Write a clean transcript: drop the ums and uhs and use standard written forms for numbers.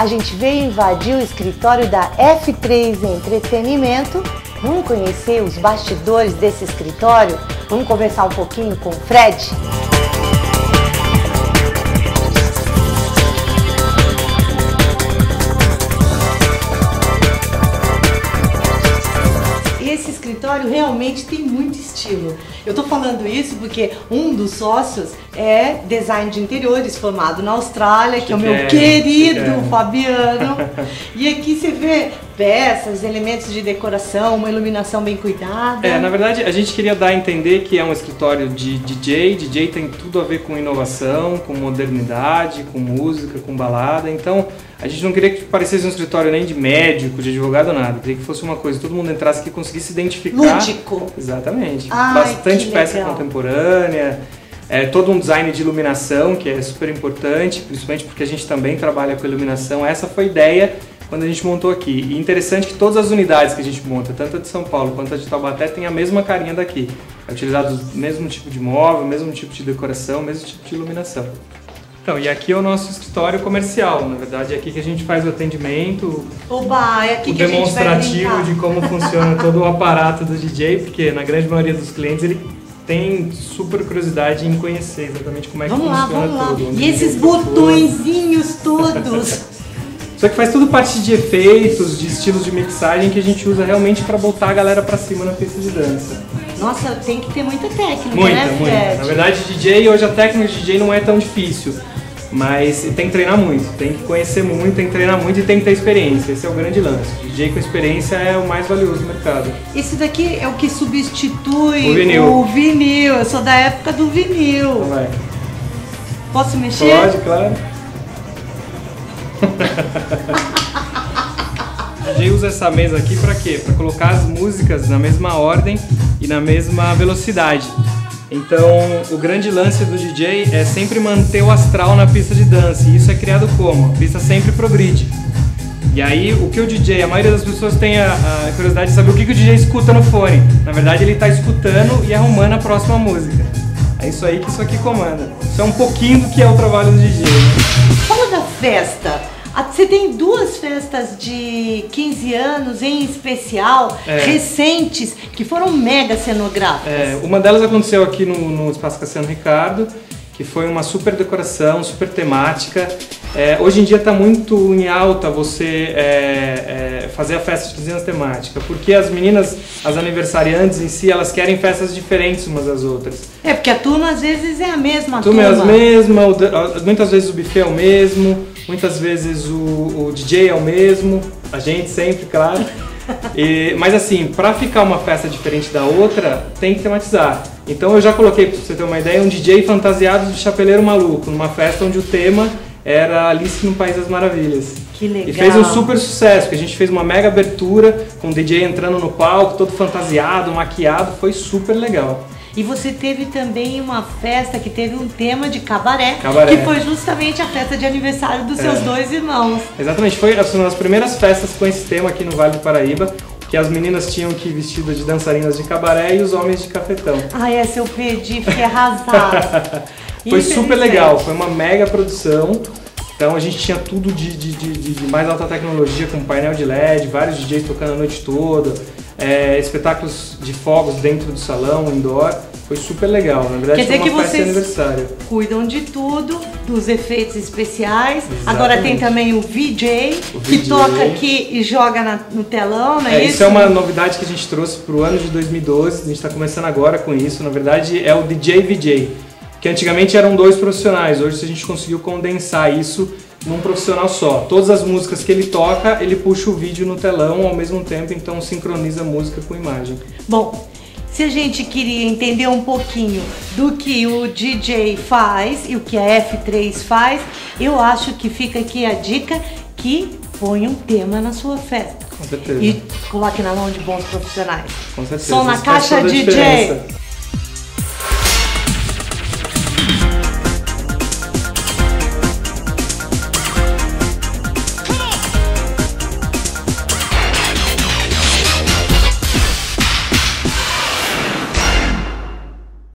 gente veio invadir o escritório da F3 Entretenimento. Vamos conhecer os bastidores desse escritório? Vamos conversar um pouquinho com o Fred? Esse escritório realmente tem muito estilo. Eu tô falando isso porque um dos sócios é design de interiores, formado na Austrália, que é o meu querido Fabiano. E aqui você vê peças, elementos de decoração, uma iluminação bem cuidada. Na verdade, a gente queria dar a entender que é um escritório de DJ. DJ tem tudo a ver com inovação, com modernidade, com música, com balada. Então, a gente não queria que parecesse um escritório nem de médico, de advogado, nada. Queria que fosse uma coisa, todo mundo entrasse aqui e conseguisse identificar. Lúdico. Exatamente. Ai, bastante peça contemporânea, todo um design de iluminação, que é super importante, principalmente porque a gente também trabalha com iluminação. Essa foi a ideia quando a gente montou aqui. E interessante que todas as unidades que a gente monta, tanto a de São Paulo quanto a de Taubaté, tem a mesma carinha daqui. É utilizado o mesmo tipo de móvel, o mesmo tipo de decoração, o mesmo tipo de iluminação. Então, e aqui é o nosso escritório comercial, na verdade é aqui que a gente faz o atendimento, Oba, é aqui o que demonstrativo de como funciona todo o aparato do DJ, porque na grande maioria dos clientes ele tem super curiosidade em conhecer exatamente como é que funciona tudo. E esses botõezinhos todos? Só que faz tudo parte de efeitos, de estilos de mixagem que a gente usa realmente para botar a galera pra cima na pista de dança. Nossa, tem que ter muita técnica, muita, né, Fred? Muita. Na verdade, DJ, hoje a técnica de DJ não é tão difícil, mas tem que treinar muito, tem que conhecer muito, tem que treinar muito e tem que ter experiência. Esse é o grande lance. DJ com experiência é o mais valioso do mercado. Esse daqui é o que substitui o vinil. Eu sou da época do vinil. Então vai. Posso mexer? Pode, claro. A DJ usa essa mesa aqui para quê? Para colocar as músicas na mesma ordem e na mesma velocidade. Então, o grande lance do DJ é sempre manter o astral na pista de dança. E isso é criado como? A pista sempre progride. E aí, o que o DJ, a maioria das pessoas tem a curiosidade de saber o que o DJ escuta no fone. Na verdade, ele está escutando e arrumando a próxima música. É isso aí que isso aqui comanda. Isso é um pouquinho do que é o trabalho do DJ. Fala da festa. Você tem duas festas de 15 anos em especial, recentes, que foram mega cenográficas. Uma delas aconteceu aqui no Espaço Cassiano Ricardo, que foi uma super decoração, super temática. Hoje em dia está muito em alta você fazer a festa de 15 anos temática, porque as meninas, as aniversariantes em si, elas querem festas diferentes umas das outras. Porque a turma às vezes é a mesma turma. É a mesma, muitas vezes o buffet é o mesmo, muitas vezes o DJ é o mesmo, a gente sempre, claro. Mas assim, para ficar uma festa diferente da outra, tem que tematizar. Então eu já coloquei, para você ter uma ideia, um DJ fantasiado de chapeleiro maluco, numa festa onde o tema era Alice no País das Maravilhas. Que legal. E fez um super sucesso, porque a gente fez uma mega abertura, com o DJ entrando no palco, todo fantasiado, maquiado, foi super legal. E você teve também uma festa que teve um tema de cabaré, que foi justamente a festa de aniversário dos seus dois irmãos. Exatamente, foi uma das primeiras festas com esse tema aqui no Vale do Paraíba, que as meninas tinham que ir vestidas de dançarinas de cabaré e os homens de cafetão. Essa eu perdi, fiquei arrasada. Foi super legal, foi uma mega produção. Então a gente tinha tudo de mais alta tecnologia, com painel de LED, vários DJs tocando a noite toda, espetáculos de fogos dentro do salão, indoor. Foi super legal, na verdade foi uma festa de aniversário. Cuidam de tudo, dos efeitos especiais. Exatamente. Agora tem também o VJ, que toca aqui e joga no telão, não é isso? Isso é uma novidade que a gente trouxe para o ano de 2012, a gente está começando agora com isso. Na verdade é o DJ VJ, que antigamente eram 2 profissionais, hoje a gente conseguiu condensar isso num profissional só. Todas as músicas que ele toca, ele puxa o vídeo no telão ao mesmo tempo, então sincroniza a música com a imagem. Bom, se a gente queria entender um pouquinho do que o DJ faz e o que a F3 faz, eu acho que fica aqui a dica que põe um tema na sua festa. Com certeza. E coloque na mão de bons profissionais. Com certeza. Som na caixa, DJ!